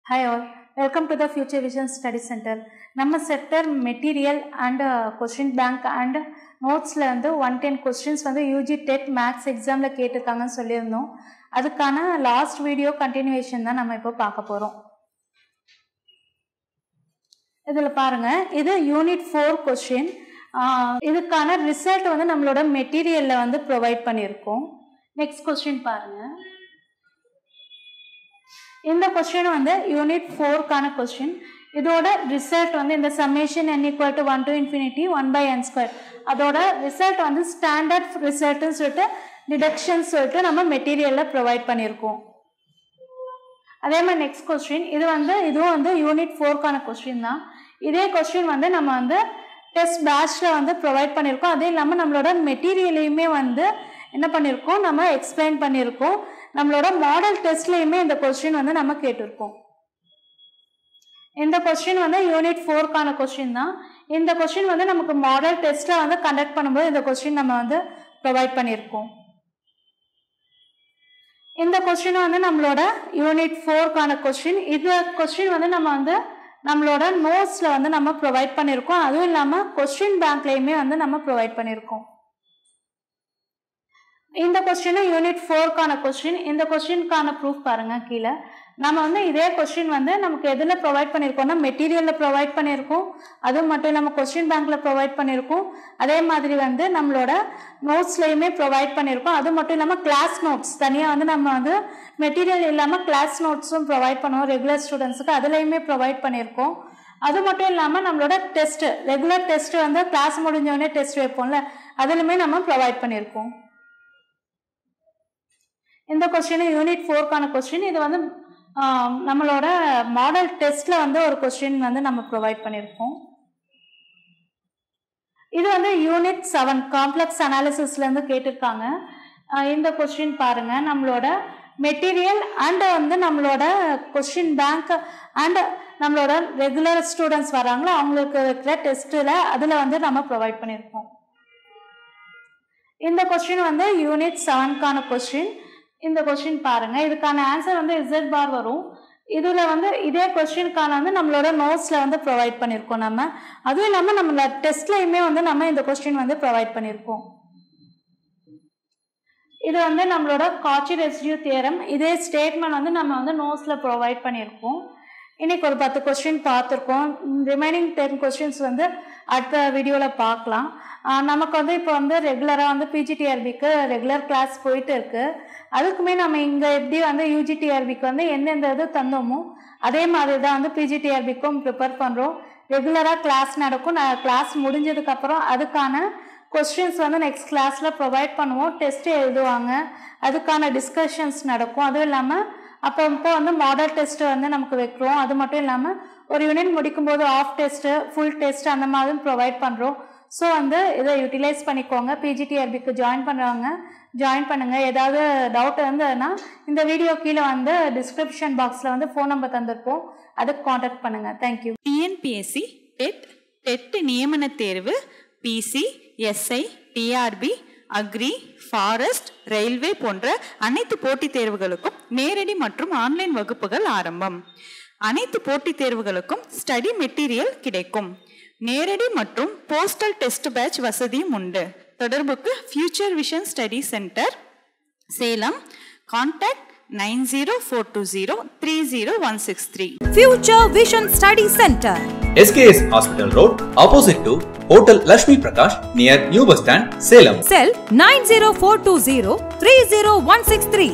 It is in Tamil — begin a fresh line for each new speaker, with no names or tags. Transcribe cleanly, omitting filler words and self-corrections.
Hi all, welcome to the Future Vision Study Center. நம்ம sector material and question bank and notesல வந்து 110 questions வந்து UG TET Max examல கேட்டிருக்காங்கன்னு சொல்லியிருந்தோம். அதுக்கான லாஸ்ட் வீடியோ கண்டினியூவேஷன் தான் நம்ம இப்போ பார்க்க போறோம். இதுல பாருங்க, இது யூனிட் 4 கொஸ்டின். இதுக்கான ரிசல்ட் வந்து நம்மளோட மெட்டீரியல்ல வந்து ப்ரொவைட் பண்ணியிருக்கோம். நெக்ஸ்ட் கொஸ்டின் பாருங்க. இந்த கொஸ்டின் வந்து யூனிட் 4 கான கொஸ்டின். இதோட ரிசல்ட் வந்து இந்த summation n equal to 1 to infinity 1 by n square. அதோட ரிசல்ட் வந்து ஸ்டாண்டர்ட் ரிசல்ட்னு சொல்லிட்டு டிடக்ஷன் சொல்லிட்டு நம்ம மெட்டீரியல்ல ப்ரொவைட் பண்ணியிருக்கோம். அதே மாதிரி நெக்ஸ்ட் கொஸ்டின், இதுவும் வந்து யூனிட் 4 கான கொஸ்டின் தான். இதே கொஸ்டின் வந்து நம்ம வந்து டெஸ்ட் பேட்ச்ல வந்து ப்ரொவைட் பண்ணியிருக்கோம். அதே இல்லாமல் நம்மளோட மெட்டீரியலையுமே வந்து என்ன பண்ணியிருக்கோம், நம்ம எக்ஸ்பிளைன் பண்ணியிருக்கோம். நம்மளோட மாடல் டெஸ்ட்லையுமே இந்த கொஸ்டின் வந்து நம்ம கேட்டிருக்கோம். இந்த கொஸ்டின் வந்து யூனிட் 4 கான கொஸ்டின் தான். இந்த கொஸ்டின் வந்து நமக்கு மாடல் டெஸ்ட்ல வந்து கண்டக்ட் பண்ணும்போது இந்த கொஸ்டின் நம்ம வந்து ப்ரொவைட் பண்ணியிருக்கோம். இந்த கொஸ்டின் வந்து நம்மளோட யூனிட் 4 கான கொஸ்டின். இந்த கொஸ்டின் வந்து நம்ம வந்து நம்மளோட நோட்ஸ்ல வந்து நம்ம ப்ரொவைட் பண்ணியிருக்கோம். அதுவும் இல்லாமல் கொஸ்டின் பேங்க்லையுமே வந்து நம்ம ப்ரொவைட் பண்ணியிருக்கோம். இந்த கொஸ்டின் யூனிட் 4 கான கொஸ்டின். இந்த கொஸ்டினுக்கான ப்ரூஃப் பாருங்க கீழே. நம்ம வந்து இதே கொஸ்டின் வந்து நமக்கு எதுல ப்ரொவைட் பண்ணியிருக்கோம்னா மெட்டீரியல்ல ப்ரொவைட் பண்ணியிருக்கோம். அதுவும் மட்டும் இல்லாமல் கொஸ்டின் பேங்க்ல ப்ரொவைட் பண்ணியிருக்கோம். அதே மாதிரி வந்து நம்மளோட நோட்ஸ்லையுமே ப்ரொவைட் பண்ணியிருக்கோம். அது மட்டும் இல்லாமல் கிளாஸ் நோட்ஸ் தனியாக வந்து நம்ம வந்து மெட்டீரியல் இல்லாமல் கிளாஸ் நோட்ஸும் ப்ரொவைட் பண்ணுவோம் ரெகுலர் ஸ்டூடெண்ட்ஸுக்கு. அதுலையுமே ப்ரொவைட் பண்ணியிருக்கோம். அது மட்டும் இல்லாமல் நம்மளோட டெஸ்ட் ரெகுலர் டெஸ்ட் வந்து கிளாஸ் முடிஞ்சோடனே டெஸ்ட் வைப்போம்ல, அதுலையுமே நம்ம ப்ரொவைட் பண்ணியிருக்கோம். இந்த கொஸ்டின் யூனிட் 4 கான கொஸ்டின். இது வந்து நம்மளோட மாடல் டெஸ்ட்ல வந்து ஒரு கொஸ்டின் வந்து நம்ம ப்ரொவைட் பண்ணியிருக்கோம். இது வந்து யூனிட் 7 காம்ப்ளெக்ஸ் அனாலிசிஸ்ல இருந்து கேட்டிருக்காங்க. இந்த கொஸ்டின் பாருங்க, நம்மளோட மெட்டீரியல் அண்ட் வந்து நம்மளோட கொஸ்டின் பேங்க் அண்ட் நம்மளோட ரெகுலர் ஸ்டூடெண்ட்ஸ் வராங்களா அவங்களுக்கு இருக்கிற டெஸ்ட்ல அதுல வந்து நம்ம ப்ரொவைட் பண்ணியிருக்கோம். இந்த கொஸ்டின் வந்து யூனிட் 7 கான கொஸ்டின். இந்த கொஸ்டின் பாருங்க, இதுக்கான ஆன்சர் வந்து Z பார் வரும். இதுல வந்து இதே கொஸ்டினுக்கான வந்து நம்மளோட நோட்ஸ்ல வந்து ப்ரொவைட் பண்ணியிருக்கோம் நம்ம. அதுவும் இல்லாமல் நம்மளோட டெஸ்ட்லையுமே வந்து நம்ம இந்த கொஸ்டின் வந்து ப்ரொவைட் பண்ணியிருக்கோம். இது வந்து நம்மளோட காச்சி ரெசிடியூ தியரம். இதே ஸ்டேட்மெண்ட் வந்து நம்ம வந்து நோட்ஸ்ல ப்ரொவைட் பண்ணியிருக்கோம். இன்னைக்கு ஒரு 10 கொஸ்டின் பார்த்துருக்கோம். ரிமைனிங் 10 கொஸ்டின்ஸ் வந்து அடுத்த வீடியோவில் பார்க்கலாம். நமக்கு வந்து இப்போ வந்து ரெகுலராக வந்து பிஜிடிஆர்பிக்கு ரெகுலர் கிளாஸ் போயிட்டு இருக்கு. அதுக்குமே நம்ம இங்கே எப்படி வந்து யூஜிடிஆர்பிக்கு வந்து எந்தெந்த இது தந்தோமோ அதே மாதிரி தான் வந்து பிஜிடிஆர்பிக்கும் ப்ரிப்பேர் பண்ணுறோம். ரெகுலராக கிளாஸ் நடக்கும். கிளாஸ் முடிஞ்சதுக்கப்புறம் அதுக்கான கொஸ்டின்ஸ் வந்து நெக்ஸ்ட் கிளாஸில் ப்ரொவைட் பண்ணுவோம். டெஸ்ட் எழுதுவாங்க, அதுக்கான டிஸ்கஷன்ஸ் நடக்கும். அதுவும் இல்லாமல் அப்போ வந்து மாடல் டெஸ்ட் வந்து நமக்கு வைக்கிறோம். அது மட்டும் இல்லாமல் ஒரு யூனிட் முடிக்கும்போது ஆஃப் டெஸ்ட்டு ஃபுல் டெஸ்ட் அந்த மாதிரி ப்ரொவைட் பண்ணுறோம். ஸோ வந்து இதை யூட்டிலைஸ் பண்ணிக்கோங்க. பிஜிடிஆர்பிக்கு ஜாயின் பண்ணுங்கள். ஏதாவது டவுட் இருந்ததுன்னா இந்த வீடியோ கீழே வந்து டிஸ்கிரிப்ஷன் பாக்ஸில் வந்து ஃபோன் நம்பர் தந்திருப்போம், அதுக்கு காண்டாக்ட் பண்ணுங்கள். தேங்க்யூ.
டிஎன்பிஎஸ்சி டெட் நியமன தேர்வு, PC, SI, TRB, agri, forest, railway போன்ற அனைத்து போட்டித் தேர்வுகளுக்கும் நேரடி மற்றும் ஆன்லைன் வகுப்புகள் ஆரம்பம். அனைத்து போட்டித் தேர்வுகளுக்கும் ஸ்டடி மெட்டீரியல் கிடைக்கும். நேரடி மற்றும் போஸ்டல் டெஸ்ட் பேட்ச் வசதியும் உண்டு. தொடர்புக்கு future vision study centre, Salem. Contact 9042030163.
Future Vision Study Center,
SKS Hospital Road, opposite to Hotel Lakshmi Prakash, near New Bus Stand, Salem.
Cell 90420 30163.